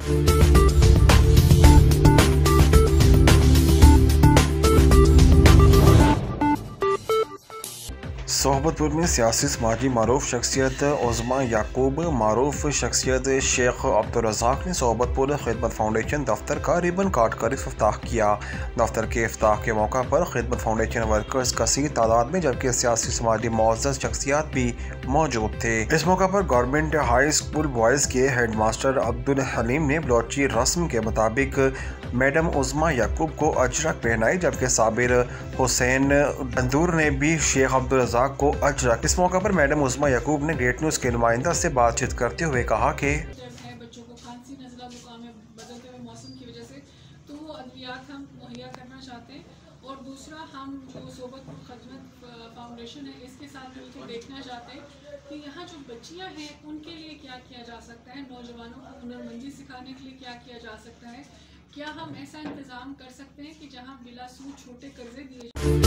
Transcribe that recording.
सोहबतपुर में सियासी समाजी मारूफ शख्सियत उज़्मा याकूब मारूफ शख्सियत शेख अब्दुल रज़ाक ने सोहबतपुर खिदमत फाउंडेशन दफ्तर का रिबन काट कर इफ्ताह किया। दफ्तर के इफ्ताह के मौका पर खिदमत फाउंडेशन वर्कर्स कसीर तादाद में जबकि सियासी समाजी मुअज़्ज़ज़ शख्सियात भी मौजूद थे। इस मौका पर गवर्नमेंट हाई स्कूल बॉयज़ के हेड मास्टर अब्दुल हलीम ने बलोची रस्म के मुताबिक मैडम उज़्मा याकूब को अजरक पहनाई, जबकि साबिर हुसैन अंदूर ने भी शेख अब्दुल रज़ाक को अजरक। इस मौका पर मैडम उज़्मा याकूब ने ग्रेट न्यूज़ के नुमाइंदा से बातचीत करते हुए कहा कि बच्चों को खांसी नज़ला जुकाम में बदलते हुए मौसम की वजह से तो वो अद्वियात हम मुहैया करना चाहते हैं, और दूसरा हम जो सोहबतपुर खिदमत फाउंडेशन है इसके साथ मिलकर देखना चाहते हैं कि यहाँ जो बच्चियाँ हैं उनके लिए क्या किया जा सकता है, नौजवानों को हुनरमंदी सिखाने के लिए क्या किया जा सकता है, क्या हम ऐसा इंतज़ाम कर सकते हैं कि जहाँ बिला सूद छोटे कर्जे दिए